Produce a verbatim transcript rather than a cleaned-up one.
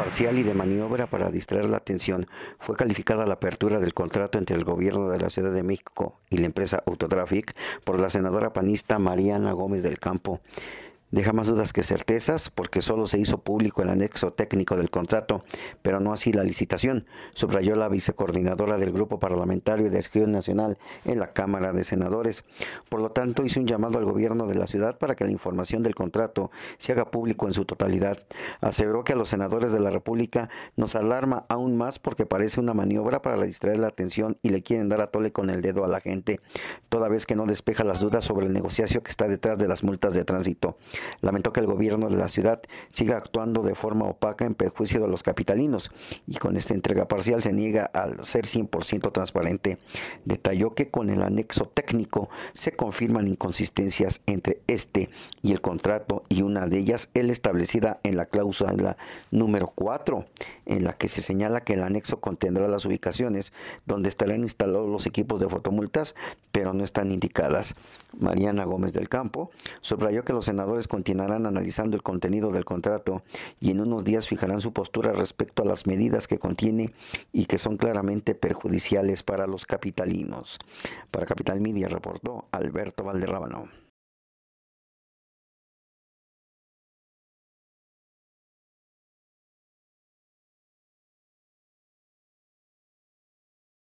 parcial y de maniobra para distraer la atención. Fue calificada la apertura del contrato entre el gobierno de la Ciudad de México y la empresa Autotrafic por la senadora panista Mariana Gómez del Campo. Deja más dudas que certezas porque solo se hizo público el anexo técnico del contrato, pero no así la licitación, subrayó la vicecoordinadora del Grupo Parlamentario de Acción Nacional en la Cámara de Senadores. Por lo tanto, hizo un llamado al gobierno de la ciudad para que la información del contrato se haga público en su totalidad. Aseveró que a los senadores de la República nos alarma aún más porque parece una maniobra para distraer la atención y le quieren dar a tole con el dedo a la gente, toda vez que no despeja las dudas sobre el negocio que está detrás de las multas de tránsito. Lamentó que el gobierno de la ciudad siga actuando de forma opaca en perjuicio de los capitalinos y con esta entrega parcial se niega a ser cien por ciento transparente. Detalló que con el anexo técnico se confirman inconsistencias entre este y el contrato y una de ellas es la establecida en la cláusula número cuatro, en la que se señala que el anexo contendrá las ubicaciones donde estarán instalados los equipos de fotomultas, pero no están indicadas. Mariana Gómez del Campo subrayó que los senadores continuarán analizando el contenido del contrato y en unos días fijarán su postura respecto a las medidas que contiene y que son claramente perjudiciales para los capitalinos. Para Capital Media reportó Alberto Valderrábano.